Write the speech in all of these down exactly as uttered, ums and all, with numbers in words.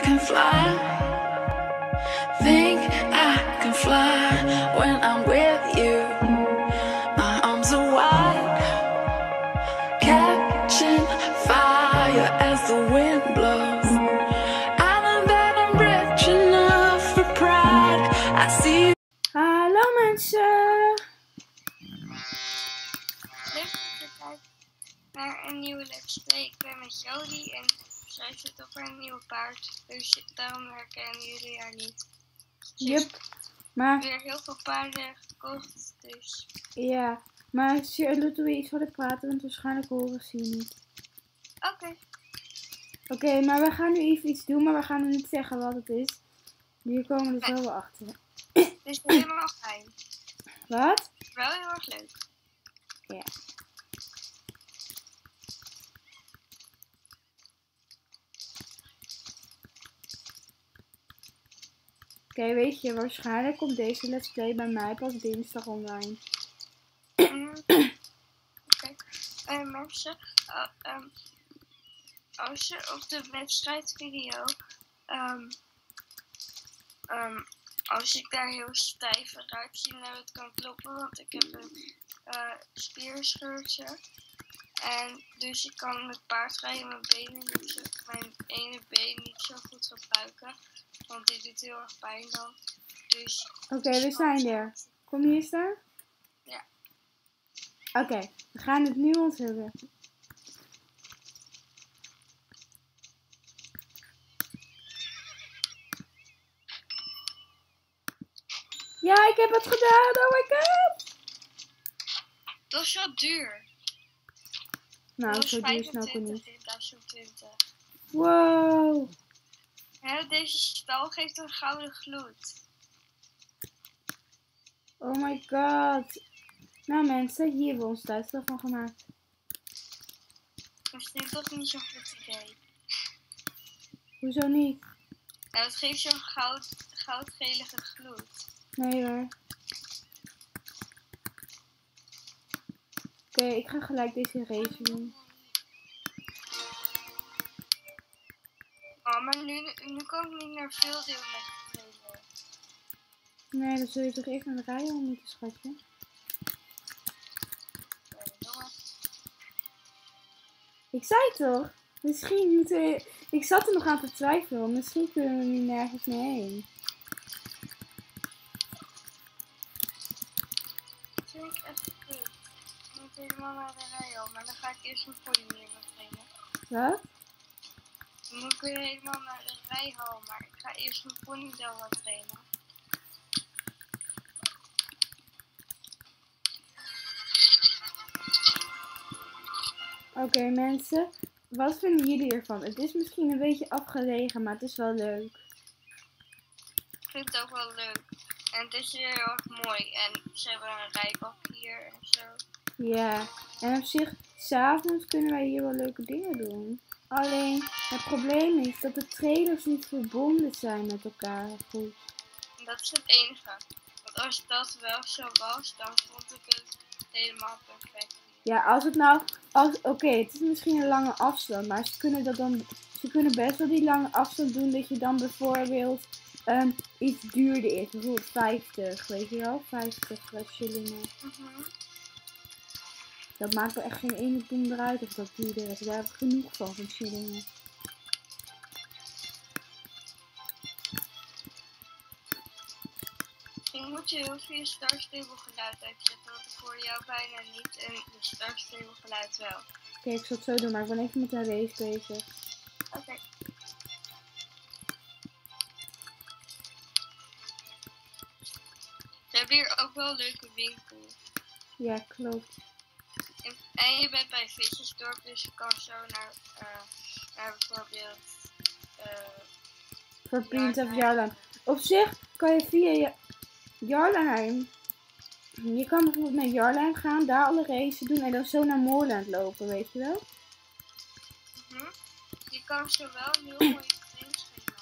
can fly. Think I can fly when I'm with you. My arms are wide, catching fire as the wind blows. I know that I'm rich enough for pride. I see you. Hallo mensen! Leuk dat je kijkt naar een nieuwe Let's Play. Ik ben met Jody en zij zit op haar nieuwe paard. Dus daarom herkennen jullie haar niet. Yep, maar Weer heel veel paarden gekocht, dus... ja, maar Charlotte, doe je iets wat ik praten, want waarschijnlijk horen ze je niet. Oké. Okay. Oké, okay, maar we gaan nu even iets doen, maar we gaan niet zeggen wat het is. Hier komen we dus wel weer achter. Het is helemaal geheim. Wat? Wel heel erg leuk. Ja. Oké, okay, weet je, waarschijnlijk komt deze Let's Play bij mij pas dinsdag online. Mm. Oké. Okay. Uh, mensen, uh, um, als je op de wedstrijdvideo, um, um, als ik daar heel stijf eruit zie, nou dat kan kloppen, want ik heb een uh, spierscheurtje. En dus ik kan met paardrijden mijn benen niet zo, mijn ene been niet zo goed gebruiken. Want dit doet heel erg pijn dan. Dus... Oké, okay, we zijn er. Kom je hier staan? Ja. Oké, okay, we gaan het nu onthullen. Ja, ik heb het gedaan! Oh my god! Dat is wel duur. Nou, zo duur snel ook niet. In duizend twintig. Wow! Ja, deze stal geeft een gouden gloed. Oh my god. Nou mensen, hier hebben we ons thuisdag van gemaakt. Dat is dit toch niet zo'n goed idee? Hoezo niet? Nou, het geeft zo'n goud, goudgelige gloed. Nee hoor. Oké, okay, ik ga gelijk deze race doen. Oh, maar nu, nu kan ik niet naar veel deel met de trailer. Nee, dan zul je toch even naar de rij om moeten, schatje. Ik zei toch? Misschien moeten we... Ik zat er nog aan te twijfelen. Misschien kunnen we nu nergens meer heen. Dat vind ik echt kut. Ik moet helemaal naar de rij al, maar dan ga ik eerst mijn pony weer wat trainen. Wat? Dan moet ik weer helemaal naar de rijhal, maar ik ga eerst mijn pony wel wat trainen. Oké okay, mensen, wat vinden jullie ervan? Het is misschien een beetje afgelegen, maar het is wel leuk. Ik vind het ook wel leuk. En het is heel erg mooi. En ze hebben een rijbak hier en zo. Ja, en op zich, s'avonds kunnen wij hier wel leuke dingen doen. Alleen, het probleem is dat de trailers niet verbonden zijn met elkaar. Goed. Dat is het enige. Want als dat wel zo was, dan vond ik het helemaal perfect. Ja, als het nou... Oké, okay, het is misschien een lange afstand, maar ze kunnen, dat dan, ze kunnen best wel die lange afstand doen dat je dan bijvoorbeeld um, iets duurder is. Bijvoorbeeld vijftig, weet je wel? vijftig shillingen. Mm-hmm. Dat maakt er echt geen ene ding eruit of dat duurder is. Daar heb ik genoeg van, van shillingen. Misschien moet je heel veel Star Stable geluid uitzetten, want ik hoor jou bijna niet en de Star Stable geluid wel. Oké, okay, ik zal het zo doen, maar ik ben even met een race bezig. Oké. Okay. Ze hebben hier ook wel een leuke winkel. Ja, klopt. En, en je bent bij Visjesdorp, dus je kan zo naar, uh, naar bijvoorbeeld... Uh, Voor Prins of Jarlan. Op zich kan je via Jarlheim. Je kan bijvoorbeeld naar Jarlheim gaan, daar alle races doen en dan zo naar Moorland lopen, weet je wel? Mm-hmm. Je kan zo wel een heel mooie trainingsschema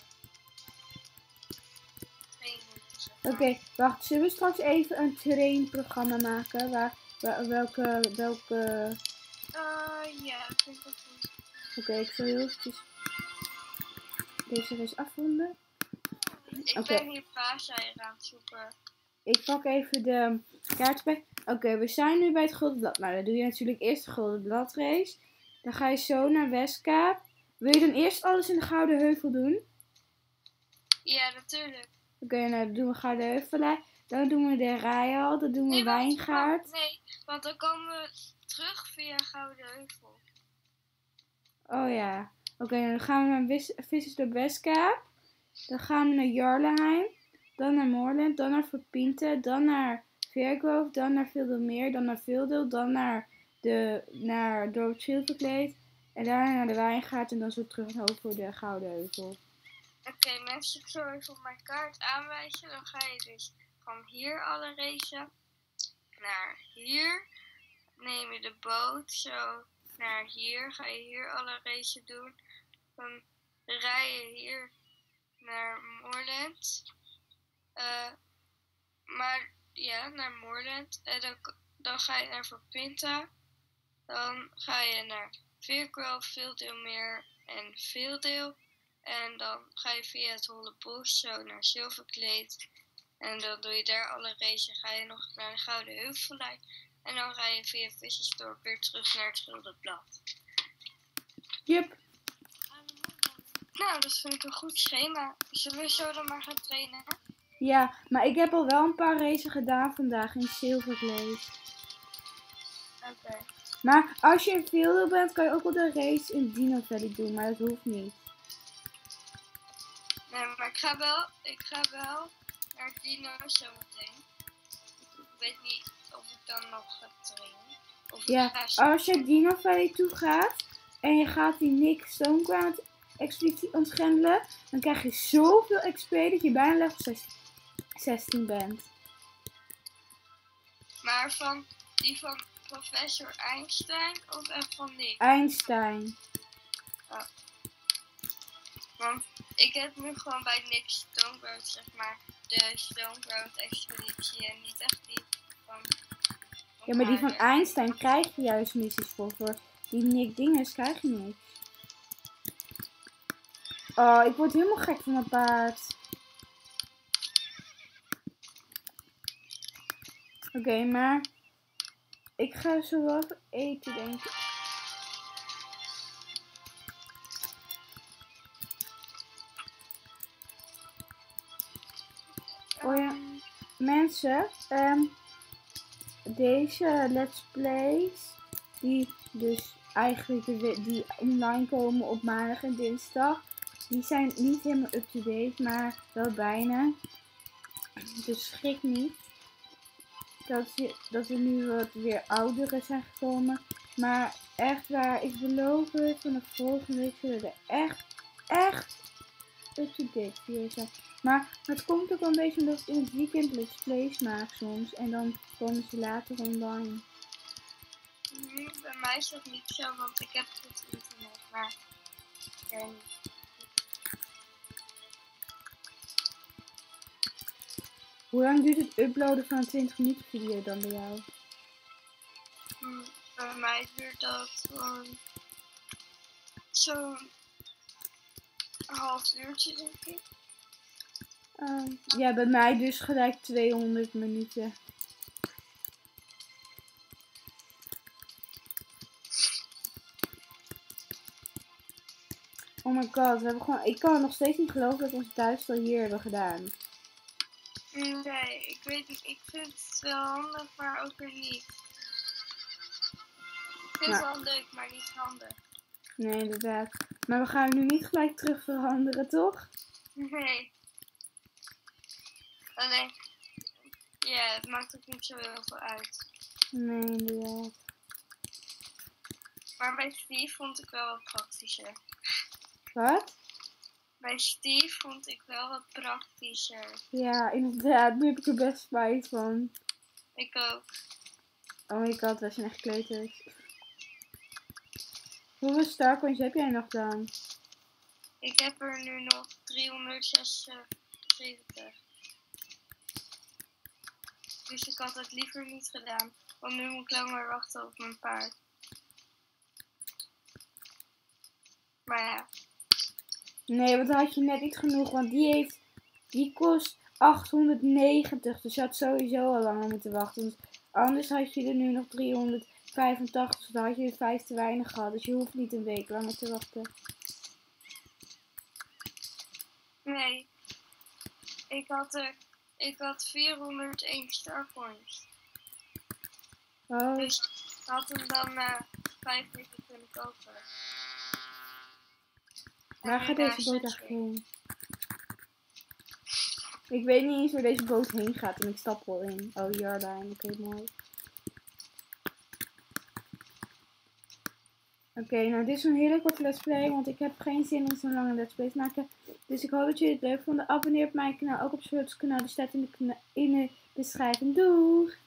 hebben. Oké, okay, wacht. Zullen we straks even een trainprogramma maken? Waar, waar welke, welke... Uh, ja, ik vind dat goed. Oké, okay, ik zal heel eventjes... deze race afronden. Ik Oké. ben hier paaseieren aan het zoeken. Ik pak even de kaart bij. Oké, we zijn nu bij het Gulden Blad. Nou, dan doe je natuurlijk eerst de Gulden Blad race. Dan ga je zo naar Westkaap. Wil je dan eerst alles in de Gouden Heuvel doen? Ja, natuurlijk. Oké, nou dan doen we Gouden Heuvel. Dan doen we de Rijal. Dan doen we Nee, wacht, Wijngaard. wacht, nee, want dan komen we terug via Gouden Heuvel. Oh ja. Oké, dan gaan we naar Wis- Vissersdorp Westkaap. Dan gaan we naar Jarleheim. Dan naar Moorland. Dan naar Verpinte. Dan naar Veergrove. Dan naar Vildermeer. Dan naar Vildel. Dan naar, de, naar Dorp Schilverkleed. En daarna naar de Wijngaard. En dan zo terug over de Gouden Heuvel. Oké, mensen, ik zal even op mijn kaart aanwijzen. Dan ga je dus van hier alle racen naar hier. Neem je de boot zo naar hier. Ga je hier alle racen doen. Dan rij je hier naar Moorland. Uh, maar ja, naar Moorland. En dan, dan ga je naar Verpinta. Dan ga je naar Veerkrol, Veeldeelmeer en Veeldeel. En dan ga je via het Holle Bos zo naar Zilverkleed. En dan doe je daar alle races. Ga je nog naar de Gouden Heuvelijn. En dan ga je via Vissersdorp weer terug naar het Gulden Blad. Yep. Nou, dat vind ik een goed schema. Zullen we zo dan maar gaan trainen? Ja, maar ik heb al wel een paar races gedaan vandaag in Zilverkleed. Oké. Okay. Maar als je in Veeldeel bent, kan je ook wel de race in Dino Valley doen. Maar dat hoeft niet. Nee, maar ik ga wel, ik ga wel naar Dino zometeen. Ik weet niet of ik dan nog ga trainen. Of ja, ga als je Dino Valley toe gaat en je gaat die Nick Stoneground expeditie ontgrendelen, dan krijg je zoveel X P dat je bijna level zestien bent. Maar van die van professor Einstein of echt van Nick? Einstein. Oh. Want ik heb nu gewoon bij Nick Stoneground, zeg maar, de Stoneground expeditie en niet echt die van... van ja, maar die van Maarten. Einstein krijg je juist missies voor. Voor die Nick dinges krijg je niks. Oh, ik word helemaal gek van mijn paard. Oké, okay, maar ik ga zo wel even eten, denk ik. Oh ja, mensen, um, deze let's plays, die dus eigenlijk de, die online komen op maandag en dinsdag, die zijn niet helemaal up-to-date, maar wel bijna. Dus schrik niet dat, ze, dat er nu wat weer oudere zijn gekomen. Maar echt waar, ik beloof het, vanaf volgende week zullen er echt, echt up-to-date video's zijn. Maar het komt ook wel een beetje omdat ik in het weekend let's plays maak soms. En dan komen ze later online. Nee, bij mij is dat niet zo, want ik heb goed internet, maar ik weet niet. Hoe lang duurt het uploaden van een twintig minuten video dan bij jou? Hm, bij mij duurt dat gewoon zo'n half uurtje, denk ik. Uh, ja, bij mij dus gelijk tweehonderd minuten. Oh my god, we hebben gewoon, ik kan nog steeds niet geloven dat we ons duitstal hier hebben gedaan. Nee, ik weet niet, ik vind het wel handig, maar ook weer niet. Ik vind het wel leuk, maar niet handig. Nee, inderdaad. Maar we gaan nu niet gelijk terug veranderen, toch? Nee. Alleen, ja, het maakt ook niet zo heel veel uit. Nee, inderdaad. Maar bij Steve vond ik wel wat praktischer. Wat? Bij Steve vond ik wel wat praktischer. Ja, inderdaad. Nu heb ik er best spijt van. Ik ook. Oh my god, wij zijn echt kleuters. Hoeveel starcoins heb jij nog dan? Ik heb er nu nog driehonderdzesenzeventig. Dus ik had het liever niet gedaan. Want nu moet ik langer wachten op mijn paard. Maar ja. Nee, want dan had je net niet genoeg, want die heeft, die kost achthonderdnegentig. Dus je had sowieso al langer moeten wachten. Dus anders had je er nu nog driehonderdvijfentachtig. Dus dan had je er vijf te weinig gehad. Dus je hoeft niet een week langer te wachten. Nee. Ik had er, ik had vierhonderdéén starcoins. Oh, Dus ik had hem dan na vijf weken kunnen kopen. waar En gaat nu na deze boot zes eigenlijk weken. heen? Ik weet niet eens waar deze boot heen gaat en ik stap al in. Oh, Jardine. Oké, mooi. Oké, nou dit is een hele korte let's play, want ik heb geen zin om zo'n lange let's play te maken. Dus ik hoop dat jullie het leuk vonden. Abonneer op mijn kanaal, ook op Charlotte's kanaal. Die staat in de, in de beschrijving. Doeg!